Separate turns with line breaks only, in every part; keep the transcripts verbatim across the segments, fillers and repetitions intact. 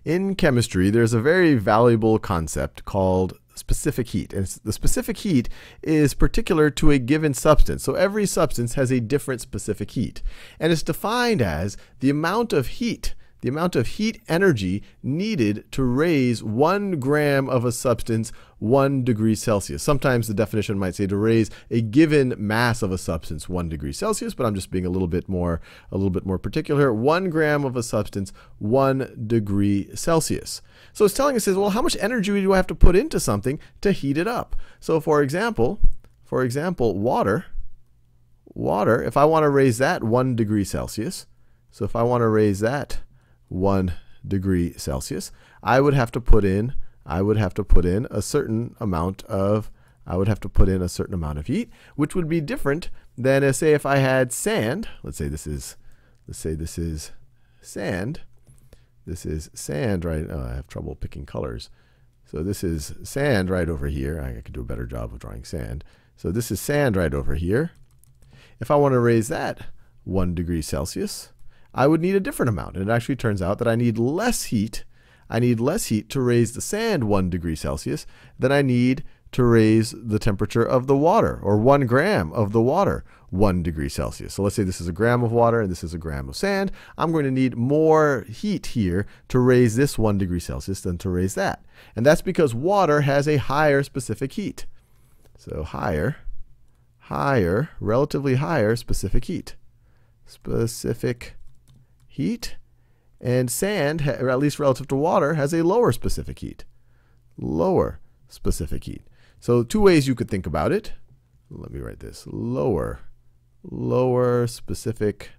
In chemistry, there's a very valuable concept called specific heat. And the specific heat is particular to a given substance. So every substance has a different specific heat. And it's defined as the amount of heat, the amount of heat energy needed to raise one gram of a substance one degree Celsius. Sometimes the definition might say to raise a given mass of a substance one degree Celsius, but I'm just being a little bit more, a little bit more particular. One gram of a substance one degree Celsius. So it's telling us, well, how much energy do I have to put into something to heat it up? So for example, for example, water, water, if I want to raise that one degree Celsius, so if I want to raise that one degree Celsius, I would have to put in, I would have to put in a certain amount of, I would have to put in a certain amount of heat, which would be different than, uh, say, if I had sand. Let's say this is, let's say this is sand. This is sand, right? Oh, I have trouble picking colors. So this is sand right over here. I could do a better job of drawing sand. So this is sand right over here. If I want to raise that one degree Celsius, I would need a different amount. And it actually turns out that I need less heat. I need less heat to raise the sand one degree Celsius than I need to raise the temperature of the water, or one gram of the water, one degree Celsius. So let's say this is a gram of water and this is a gram of sand. I'm going to need more heat here to raise this one degree Celsius than to raise that. And that's because water has a higher specific heat. So higher, higher, relatively higher specific heat. Specific heat. And sand, or at least relative to water, has a lower specific heat. Lower specific heat. So two ways you could think about it. Let me write this. Lower, lower specific,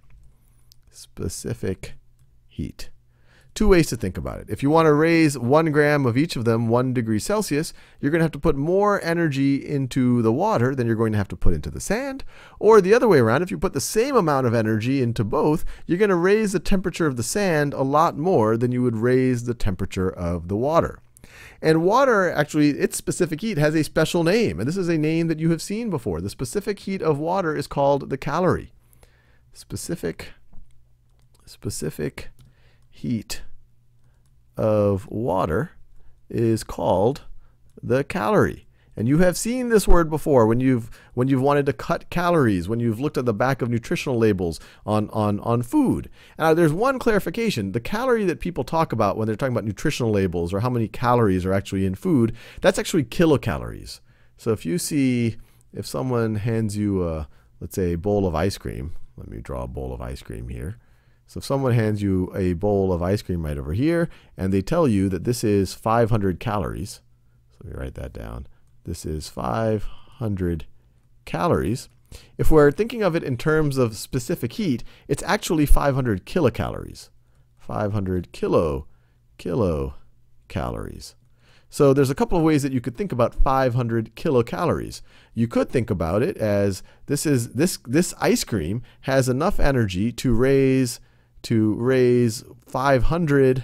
specific heat. Two ways to think about it. If you want to raise one gram of each of them one degree Celsius, you're going to have to put more energy into the water than you're going to have to put into the sand. Or the other way around, if you put the same amount of energy into both, you're going to raise the temperature of the sand a lot more than you would raise the temperature of the water. And water, actually, its specific heat has a special name. And this is a name that you have seen before. The specific heat of water is called the calorie. Specific, specific heat of water is called the calorie. And you have seen this word before when you've when you've wanted to cut calories, when you've looked at the back of nutritional labels on on on food. Now there's one clarification. The calorie that people talk about when they're talking about nutritional labels, or how many calories are actually in food, that's actually kilocalories. So if you see, if someone hands you a, let's say, a bowl of ice cream, let me draw a bowl of ice cream here. So if someone hands you a bowl of ice cream right over here, and they tell you that this is five hundred calories, so let me write that down. This is five hundred calories. If we're thinking of it in terms of specific heat, it's actually five hundred kilocalories. five hundred kilo, kilocalories. So there's a couple of ways that you could think about five hundred kilocalories. You could think about it as this is this this ice cream has enough energy to raise to raise five hundred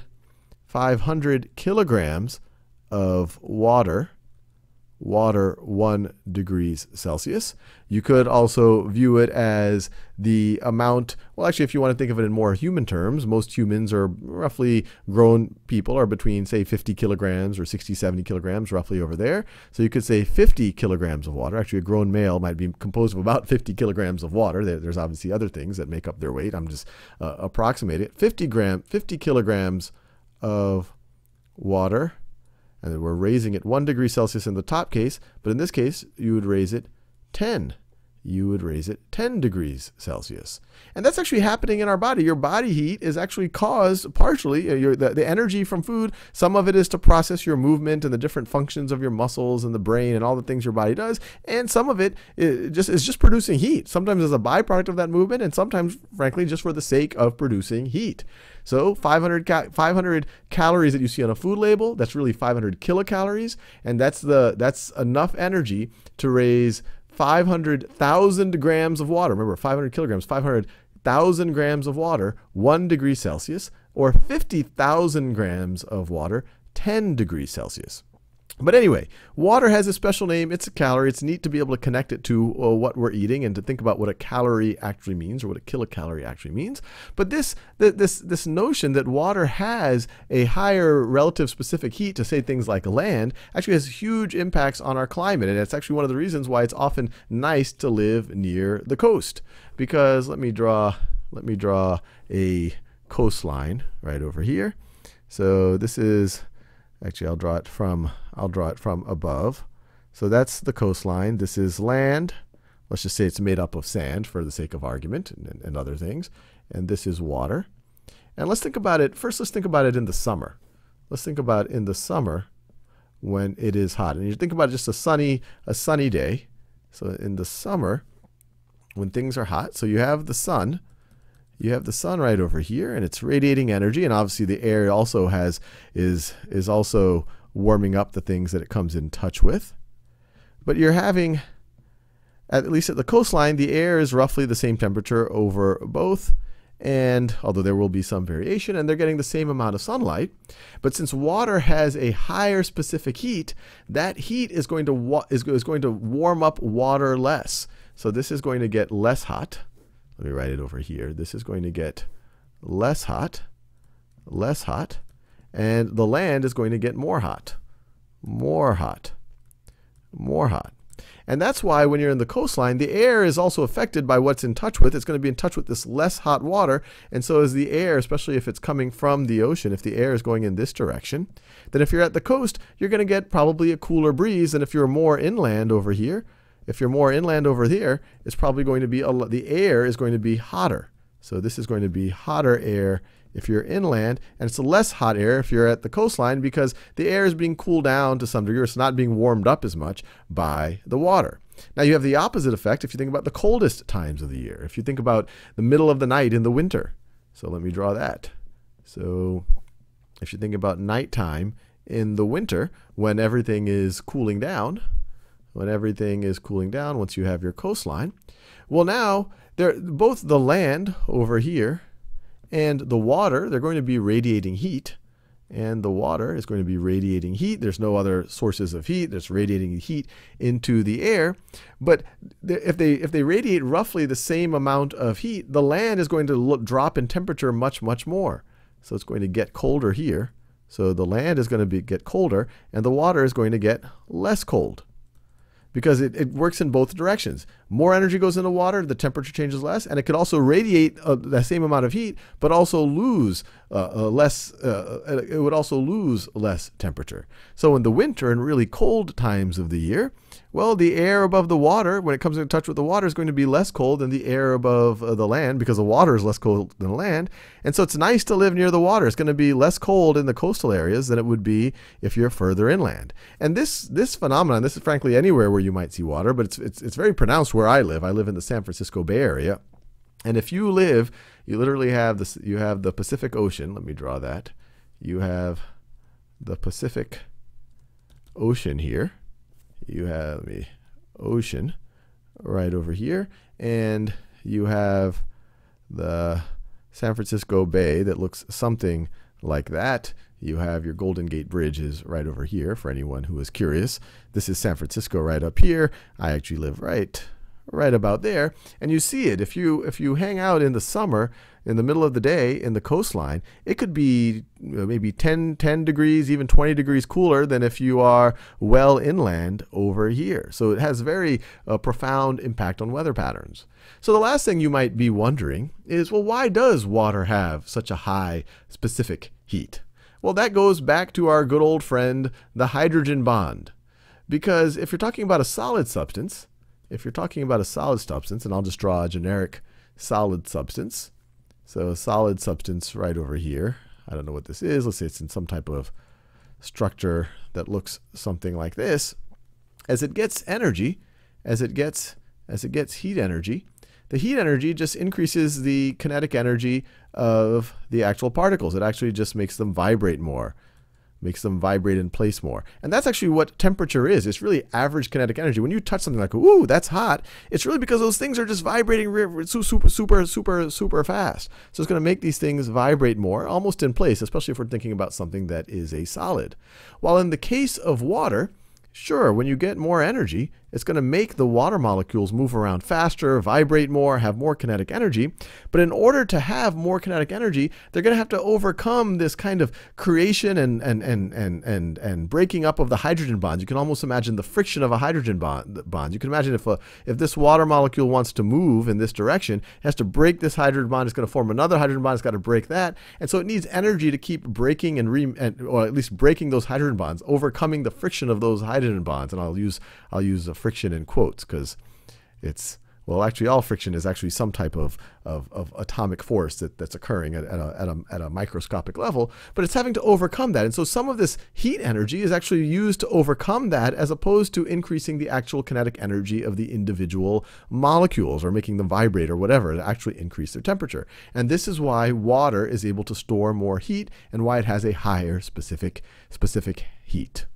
kilograms of water. Water one degrees Celsius. You could also view it as the amount, well actually if you want to think of it in more human terms, most humans are roughly, grown people are between say fifty kilograms or sixty, seventy kilograms roughly over there. So you could say fifty kilograms of water. Actually a grown male might be composed of about fifty kilograms of water. There, there's obviously other things that make up their weight. I'm just uh, approximating it. fifty gram, fifty kilograms of water. And then we're raising it one degree Celsius in the top case, but in this case, you would raise it ten. You would raise it ten degrees Celsius. And that's actually happening in our body. Your body heat is actually caused partially, uh, your, the, the energy from food, some of it is to process your movement and the different functions of your muscles and the brain and all the things your body does. And some of it is just, is just producing heat. Sometimes as a byproduct of that movement, and sometimes, frankly, just for the sake of producing heat. So five hundred, ca five hundred calories that you see on a food label, that's really five hundred kilocalories. And that's, the, that's enough energy to raise five hundred thousand grams of water. Remember, five hundred kilograms, five hundred thousand grams of water, one degree Celsius, or fifty thousand grams of water, ten degrees Celsius. But anyway, water has a special name. It's a calorie. It's neat to be able to connect it to uh, what we're eating and to think about what a calorie actually means or what a kilocalorie actually means. But this, this, this notion that water has a higher relative specific heat to say things like land actually has huge impacts on our climate. And it's actually one of the reasons why it's often nice to live near the coast. Because let me draw, let me draw a coastline right over here. So this is, actually I'll draw it from, I'll draw it from above. So that's the coastline. This is land. Let's just say it's made up of sand for the sake of argument and, and other things. And this is water. And let's think about it, first let's think about it in the summer. Let's think about in the summer when it is hot. And you think about just a sunny, a sunny day. So in the summer when things are hot, so you have the sun. You have the sun right over here, and it's radiating energy, and obviously the air also has is is also warming up the things that it comes in touch with. But you're having, at least at the coastline, the air is roughly the same temperature over both, and although there will be some variation, and they're getting the same amount of sunlight. But since water has a higher specific heat, that heat is going to wa is, is going to warm up water less. So this is going to get less hot. Let me write it over here. This is going to get less hot, less hot, and the land is going to get more hot, more hot, more hot. And that's why when you're in the coastline, the air is also affected by what's in touch with. It's going to be in touch with this less hot water, and so is the air, especially if it's coming from the ocean, if the air is going in this direction. Then if you're at the coast, you're going to get probably a cooler breeze, and if you're more inland over here, If you're more inland over here, it's probably going to be, a, the air is going to be hotter. So this is going to be hotter air if you're inland, and it's less hot air if you're at the coastline because the air is being cooled down to some degree. It's not being warmed up as much by the water. Now you have the opposite effect if you think about the coldest times of the year. If you think about the middle of the night in the winter. So let me draw that. So if you think about nighttime in the winter when everything is cooling down, when everything is cooling down, once you have your coastline. Well, now, they're, both the land over here and the water, they're going to be radiating heat. And the water is going to be radiating heat. There's no other sources of heat. There's radiating heat into the air. But if they, if they radiate roughly the same amount of heat, the land is going to look, drop in temperature much, much more. So it's going to get colder here. So the land is going to be, get colder, and the water is going to get less cold. Because it, it works in both directions. More energy goes into water, the temperature changes less, and it could also radiate uh, the same amount of heat, but also lose uh, uh, less, uh, it would also lose less temperature. So in the winter and really cold times of the year, well, the air above the water, when it comes in touch with the water, is going to be less cold than the air above uh, the land because the water is less cold than the land. And so it's nice to live near the water. It's going to be less cold in the coastal areas than it would be if you're further inland. And this, this phenomenon, this is frankly anywhere where you might see water, but it's, it's, it's very pronounced where I live. I live in the San Francisco Bay Area. And if you live, you literally have this, you have the Pacific Ocean. Let me draw that. You have the Pacific Ocean here. You have the ocean right over here, and you have the San Francisco Bay that looks something like that. You have your Golden Gate Bridge is right over here for anyone who is curious. This is San Francisco right up here. I actually live right right about there, and you see it. If you if you hang out in the summer in the middle of the day in the coastline, it could be maybe ten, ten degrees, even twenty degrees cooler than if you are well inland over here. So it has very uh, profound impact on weather patterns. So the last thing you might be wondering is, well, why does water have such a high specific heat? Well, that goes back to our good old friend, the hydrogen bond. Because if you're talking about a solid substance, if you're talking about a solid substance, and I'll just draw a generic solid substance. So a solid substance right over here. I don't know what this is. Let's say it's in some type of structure that looks something like this. As it gets energy, as it gets, as it gets heat energy, the heat energy just increases the kinetic energy of the actual particles. It actually just makes them vibrate more. makes them vibrate in place more. And that's actually what temperature is. It's really average kinetic energy. When you touch something like, ooh, that's hot, it's really because those things are just vibrating super, super, super, super fast. So it's going to make these things vibrate more, almost in place, especially if we're thinking about something that is a solid. While in the case of water, sure, when you get more energy, it's going to make the water molecules move around faster, vibrate more, have more kinetic energy. But in order to have more kinetic energy, they're going to have to overcome this kind of creation and, and, and, and, and, and breaking up of the hydrogen bonds. You can almost imagine the friction of a hydrogen bond. Bonds. You can imagine if, a, if this water molecule wants to move in this direction, it has to break this hydrogen bond. It's going to form another hydrogen bond. It's got to break that. And so it needs energy to keep breaking and, re, and or at least breaking those hydrogen bonds, overcoming the friction of those hydrogen bonds. And I'll use, I'll use a friction in quotes because it's, well, actually all friction is actually some type of, of, of atomic force that, that's occurring at, at, a, at, a, at a microscopic level, but it's having to overcome that. And so some of this heat energy is actually used to overcome that as opposed to increasing the actual kinetic energy of the individual molecules or making them vibrate or whatever to actually increase their temperature. And this is why water is able to store more heat and why it has a higher specific, specific heat.